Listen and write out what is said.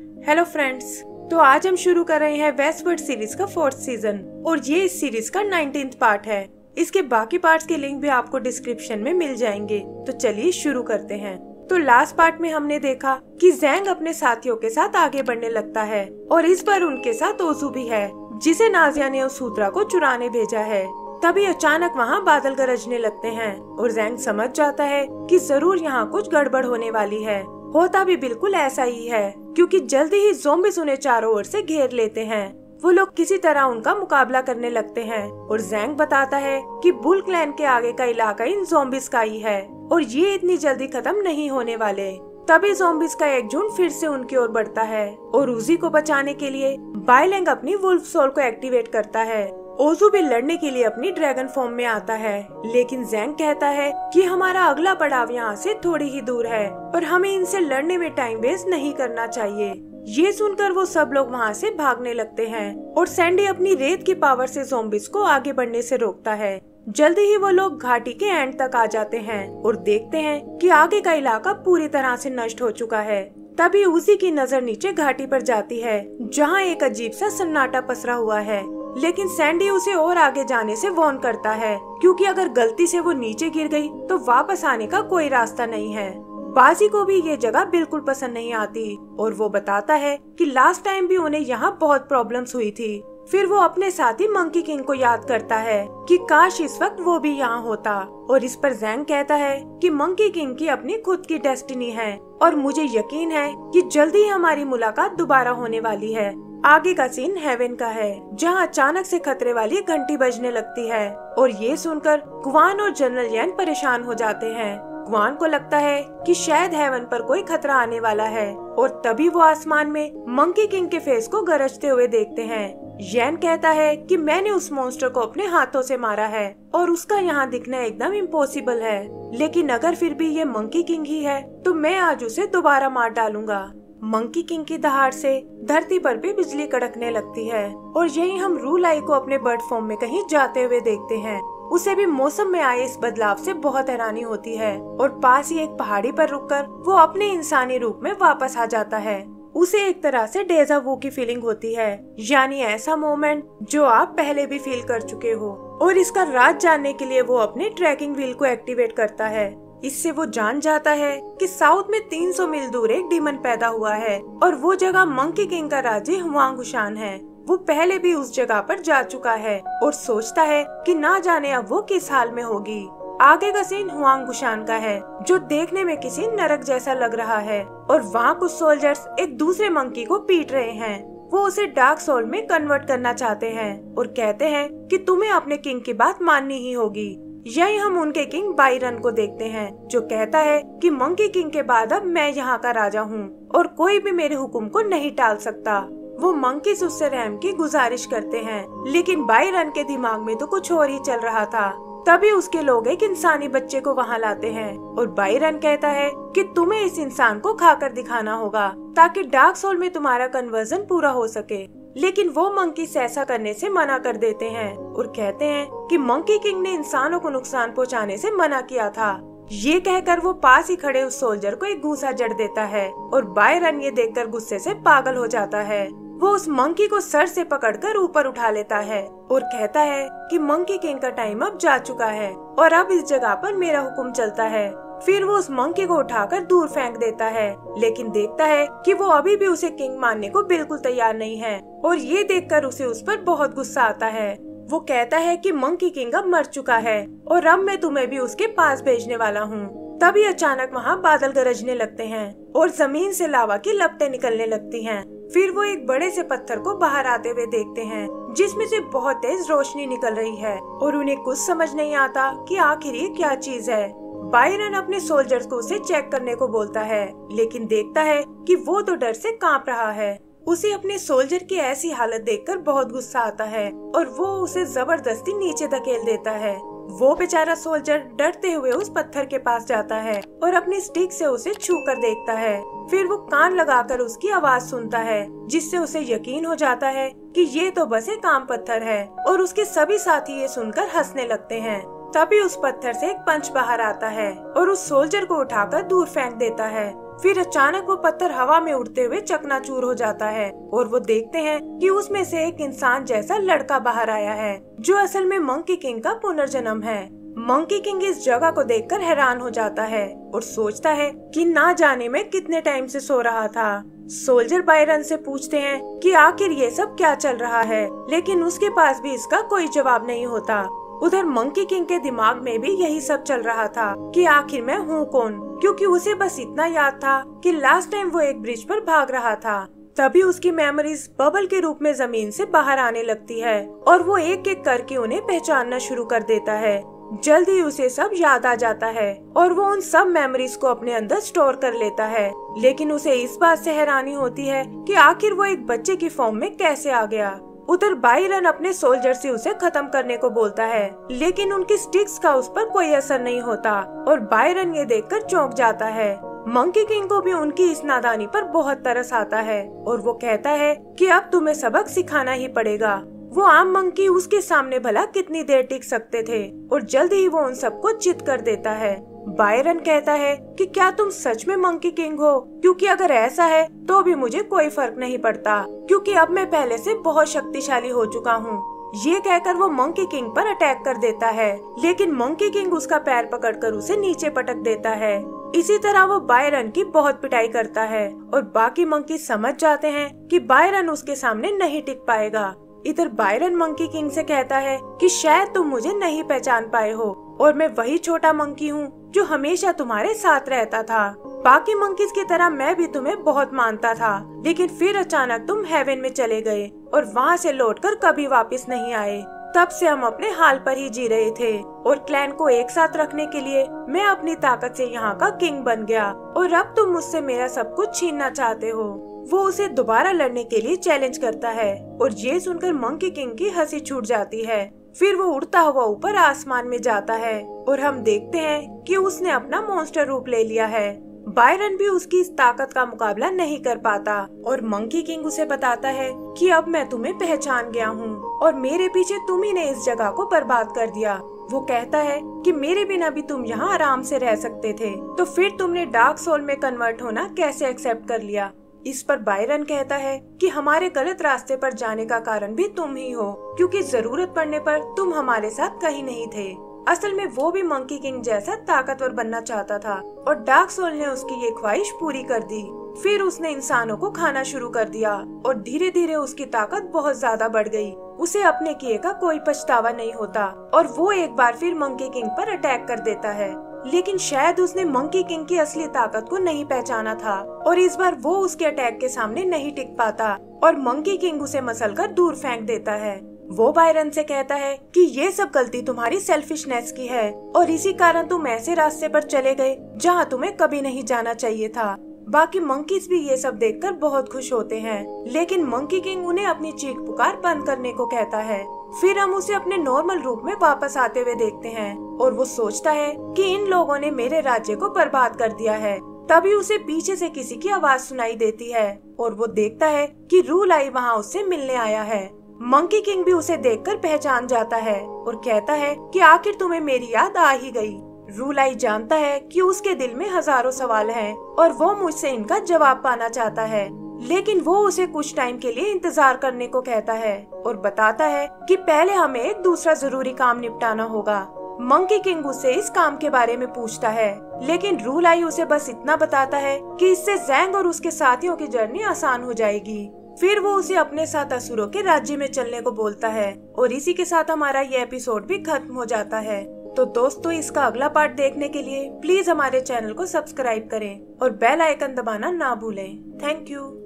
Hello friends, तो आज हम शुरू कर रहे हैं वेस्टवर्ल्ड सीरीज का 4th सीजन और ये इस सीरीज का 19th पार्ट है। इसके बाकी पार्ट्स के लिंक भी आपको डिस्क्रिप्शन में मिल जाएंगे। तो चलिए शुरू करते हैं। तो लास्ट पार्ट में हमने देखा कि ज़ैंग अपने साथियों के साथ आगे बढ़ने लगता है और इस बार उनके साथ ओजू भी है, जिसे नाज़िया ने उस सूत्रा को चुराने भेजा है। तभी अचानक वहाँ बादल गरजने लगते हैं और ज़ैंग समझ जाता है कि जरूर यहाँ कुछ गड़बड़ होने वाली है। होता भी बिल्कुल ऐसा ही है, क्योंकि जल्दी ही ज़ॉम्बीज़ उन्हें चारों ओर से घेर लेते हैं। वो लोग किसी तरह उनका मुकाबला करने लगते हैं और ज़ैंग बताता है कि बुल क्लैन के आगे का इलाका इन ज़ॉम्बीज़ का ही है और ये इतनी जल्दी खत्म नहीं होने वाले। तभी ज़ॉम्बीज़ का एक झुंड फिर से उनकी ओर बढ़ता है और उजी को बचाने के लिए बाइलैंग अपनी वुल्फ सोल को एक्टिवेट करता है। ओजू भी लड़ने के लिए अपनी ड्रैगन फॉर्म में आता है, लेकिन ज़ैंग कहता है कि हमारा अगला पड़ाव यहाँ से थोड़ी ही दूर है और हमें इनसे लड़ने में टाइम वेस्ट नहीं करना चाहिए। ये सुनकर वो सब लोग वहाँ से भागने लगते हैं और सैंडी अपनी रेत की पावर से ज़ॉम्बीज़ को आगे बढ़ने से रोकता है। जल्दी ही वो लोग घाटी के एंड तक आ जाते हैं और देखते हैं कि आगे का इलाका पूरी तरह से नष्ट हो चुका है। तभी उजी की नजर नीचे घाटी पर जाती है, जहाँ एक अजीब सा सन्नाटा पसरा हुआ है। लेकिन सैंडी उसे और आगे जाने से वार्न करता है, क्योंकि अगर गलती से वो नीचे गिर गई तो वापस आने का कोई रास्ता नहीं है। बाजी को भी ये जगह बिल्कुल पसंद नहीं आती और वो बताता है कि लास्ट टाइम भी उन्हें यहाँ बहुत प्रॉब्लम्स हुई थी। फिर वो अपने साथी मंकी किंग को याद करता है कि काश इस वक्त वो भी यहाँ होता, और इस पर ज़ैंग कहता है कि मंकी किंग की अपनी खुद की डेस्टिनी है और मुझे यकीन है कि जल्दी हमारी मुलाकात दोबारा होने वाली है। आगे का सीन हेवन का है, जहाँ अचानक से खतरे वाली घंटी बजने लगती है और ये सुनकर क्वान और जनरल येन परेशान हो जाते हैं। क्वान को लगता है कि शायद हेवन पर कोई खतरा आने वाला है और तभी वो आसमान में मंकी किंग के फेस को गरजते हुए देखते हैं। येन कहता है कि मैंने उस मॉन्स्टर को अपने हाथों से मारा है और उसका यहाँ दिखना एकदम इम्पॉसिबल है, लेकिन अगर फिर भी ये मंकी किंग ही है तो मैं आज उसे दोबारा मार डालूंगा। मंकी किंग की दहाड़ से धरती पर भी बिजली कड़कने लगती है और यही हम रूलाई को अपने बर्ड फॉर्म में कहीं जाते हुए देखते हैं। उसे भी मौसम में आए इस बदलाव से बहुत हैरानी होती है और पास ही एक पहाड़ी पर रुककर वो अपने इंसानी रूप में वापस आ जाता है। उसे एक तरह से डेजा वू की फीलिंग होती है, यानी ऐसा मोमेंट जो आप पहले भी फील कर चुके हो। और इसका राज जानने के लिए वो अपने ट्रैकिंग व्हील को एक्टिवेट करता है। इससे वो जान जाता है कि साउथ में 300 मील दूर एक डीमन पैदा हुआ है और वो जगह मंकी किंग का राज्य हुआंगुशान है। वो पहले भी उस जगह पर जा चुका है और सोचता है कि ना जाने अब वो किस हाल में होगी। आगे का सीन हुआंगुशान का है, जो देखने में किसी नरक जैसा लग रहा है और वहाँ कुछ सोल्जर्स एक दूसरे मंकी को पीट रहे हैं। वो उसे डार्क सोल में कन्वर्ट करना चाहते हैं और कहते हैं कि तुम्हें अपने किंग की बात माननी ही होगी। यही हम उनके किंग बाइरन को देखते हैं, जो कहता है कि मंकी किंग के बाद अब मैं यहाँ का राजा हूँ और कोई भी मेरे हुक्म को नहीं टाल सकता। वो मंकीज उससे रहम की गुजारिश करते हैं, लेकिन बाइरन के दिमाग में तो कुछ और ही चल रहा था। तभी उसके लोग एक इंसानी बच्चे को वहाँ लाते हैं और बाइरन कहता है कि तुम्हें इस इंसान को खाकर दिखाना होगा ताकि डार्क सोल में तुम्हारा कन्वर्जन पूरा हो सके। लेकिन वो मंकीज ऐसा करने से मना कर देते हैं और कहते हैं कि मंकी किंग ने इंसानों को नुकसान पहुँचाने से मना किया था। ये कहकर वो पास ही खड़े उस सोल्जर को एक घूंसा जड़ देता है और बाइरन ये देखकर गुस्से से पागल हो जाता है। वो उस मंकी को सर से पकड़कर ऊपर उठा लेता है और कहता है कि मंकी किंग का टाइम अब जा चुका है और अब इस जगह पर मेरा हुक्म चलता है। फिर वो उस मंकी को उठाकर दूर फेंक देता है, लेकिन देखता है कि वो अभी भी उसे किंग मानने को बिल्कुल तैयार नहीं है और ये देखकर उसे उस पर बहुत गुस्सा आता है। वो कहता है कि मंकी किंग अब मर चुका है और अब मैं तुम्हें भी उसके पास भेजने वाला हूँ। तभी अचानक वहाँ बादल गरजने लगते हैं और जमीन से लावा की लपटें निकलने लगती हैं। फिर वो एक बड़े से पत्थर को बाहर आते हुए देखते हैं, जिसमें से बहुत तेज रोशनी निकल रही है और उन्हें कुछ समझ नहीं आता कि आखिर ये क्या चीज है। बाइरन अपने सोल्जर्स को उसे चेक करने को बोलता है, लेकिन देखता है कि वो तो डर से कांप रहा है। उसे अपने सोल्जर की ऐसी हालत देखकर बहुत गुस्सा आता है और वो उसे जबरदस्ती नीचे धकेल देता है। वो बेचारा सोल्जर डरते हुए उस पत्थर के पास जाता है और अपनी स्टिक से उसे छू कर देखता है। फिर वो कान लगाकर उसकी आवाज सुनता है, जिससे उसे यकीन हो जाता है कि ये तो बस एक आम पत्थर है और उसके सभी साथी ये सुनकर हंसने लगते हैं। तभी उस पत्थर से एक पंच बाहर आता है और उस सोल्जर को उठाकर दूर फेंक देता है। फिर अचानक वो पत्थर हवा में उड़ते हुए चकनाचूर हो जाता है और वो देखते हैं कि उसमें से एक इंसान जैसा लड़का बाहर आया है जो असल में मंकी किंग का पुनर्जन्म है। मंकी किंग इस जगह को देखकर हैरान हो जाता है और सोचता है कि ना जाने में कितने टाइम से सो रहा था। सोल्जर बायरन से पूछते हैं कि आखिर ये सब क्या चल रहा है, लेकिन उसके पास भी इसका कोई जवाब नहीं होता। उधर मंकी किंग के दिमाग में भी यही सब चल रहा था कि आखिर मैं हूँ कौन, क्योंकि उसे बस इतना याद था कि लास्ट टाइम वो एक ब्रिज पर भाग रहा था। तभी उसकी मेमोरीज बबल के रूप में जमीन से बाहर आने लगती है और वो एक एक करके उन्हें पहचानना शुरू कर देता है। जल्द ही उसे सब याद आ जाता है और वो उन सब मेमोरीज को अपने अंदर स्टोर कर लेता है, लेकिन उसे इस बात से हैरानी होती है कि आखिर वो एक बच्चे की फॉर्म में कैसे आ गया। उधर बायरन अपने सोल्जर से उसे खत्म करने को बोलता है, लेकिन उनकी स्टिक्स का उस पर कोई असर नहीं होता और बायरन ये देखकर चौंक जाता है। मंकी किंग को भी उनकी इस नादानी पर बहुत तरस आता है और वो कहता है कि अब तुम्हें सबक सिखाना ही पड़ेगा। वो आम मंकी उसके सामने भला कितनी देर टिक सकते थे और जल्द ही वो उन सबको चित कर देता है। बायरन कहता है कि क्या तुम सच में मंकी किंग हो, क्योंकि अगर ऐसा है तो भी मुझे कोई फर्क नहीं पड़ता, क्योंकि अब मैं पहले से बहुत शक्तिशाली हो चुका हूँ। ये कहकर वो मंकी किंग पर अटैक कर देता है, लेकिन मंकी किंग उसका पैर पकड़कर उसे नीचे पटक देता है। इसी तरह वो बायरन की बहुत पिटाई करता है और बाकी मंकी समझ जाते हैं कि बायरन उसके सामने नहीं टिक पाएगा। इधर बायरन मंकी किंग से कहता है कि शायद तुम मुझे नहीं पहचान पाए हो और मैं वही छोटा मंकी हूँ जो हमेशा तुम्हारे साथ रहता था। बाकी मंकीज की तरह मैं भी तुम्हें बहुत मानता था, लेकिन फिर अचानक तुम हेवन में चले गए और वहाँ से लौटकर कभी वापस नहीं आए। तब से हम अपने हाल पर ही जी रहे थे और क्लैन को एक साथ रखने के लिए मैं अपनी ताकत से यहाँ का किंग बन गया और अब तुम मुझसे मेरा सब कुछ छीनना चाहते हो। वो उसे दोबारा लड़ने के लिए चैलेंज करता है और ये सुनकर मंकी किंग की हंसी छूट जाती है। फिर वो उड़ता हुआ ऊपर आसमान में जाता है और हम देखते हैं कि उसने अपना मॉन्स्टर रूप ले लिया है। बायरन भी उसकी इस ताकत का मुकाबला नहीं कर पाता और मंकी किंग उसे बताता है कि अब मैं तुम्हें पहचान गया हूँ और मेरे पीछे तुम ही ने इस जगह को बर्बाद कर दिया। वो कहता है कि मेरे बिना भी तुम यहाँ आराम से रह सकते थे, तो फिर तुमने डार्क सोल में कन्वर्ट होना कैसे एक्सेप्ट कर लिया। इस पर बायरन कहता है कि हमारे गलत रास्ते पर जाने का कारण भी तुम ही हो, क्योंकि जरूरत पड़ने पर तुम हमारे साथ कहीं नहीं थे। असल में वो भी मंकी किंग जैसा ताकतवर बनना चाहता था और डार्क सोल ने उसकी ये ख्वाहिश पूरी कर दी। फिर उसने इंसानों को खाना शुरू कर दिया और धीरे धीरे उसकी ताकत बहुत ज्यादा बढ़ गई। उसे अपने किए का कोई पछतावा नहीं होता और वो एक बार फिर मंकी किंग पर अटैक कर देता है, लेकिन शायद उसने मंकी किंग की असली ताकत को नहीं पहचाना था और इस बार वो उसके अटैक के सामने नहीं टिक पाता और मंकी किंग उसे मसलकर दूर फेंक देता है। वो बायरन से कहता है कि ये सब गलती तुम्हारी सेल्फिशनेस की है और इसी कारण तुम ऐसे रास्ते पर चले गए जहाँ तुम्हें कभी नहीं जाना चाहिए था। बाकी मंकीज भी ये सब देखकर बहुत खुश होते हैं, लेकिन मंकी किंग उन्हें अपनी चीख पुकार बंद करने को कहता है। फिर हम उसे अपने नॉर्मल रूप में वापस आते हुए देखते हैं और वो सोचता है कि इन लोगों ने मेरे राज्य को बर्बाद कर दिया है। तभी उसे पीछे से किसी की आवाज सुनाई देती है और वो देखता है कि रूलाई वहाँ उससे मिलने आया है। मंकी किंग भी उसे देखकर पहचान जाता है और कहता है कि आखिर तुम्हें मेरी याद आ ही गई। रूलाई जानता है कि उसके दिल में हजारों सवाल हैं और वो मुझसे इनका जवाब पाना चाहता है, लेकिन वो उसे कुछ टाइम के लिए इंतजार करने को कहता है और बताता है कि पहले हमें एक दूसरा जरूरी काम निपटाना होगा। मंकी किंग उससे इस काम के बारे में पूछता है, लेकिन रूलाई उसे बस इतना बताता है कि इससे ज़ैंग और उसके साथियों की जर्नी आसान हो जाएगी। फिर वो उसे अपने साथ असुरों के राज्य में चलने को बोलता है और इसी के साथ हमारा ये एपिसोड भी खत्म हो जाता है। तो दोस्तों, इसका अगला पार्ट देखने के लिए प्लीज हमारे चैनल को सब्सक्राइब करें और बेल आइकन दबाना ना भूलें। Thank you.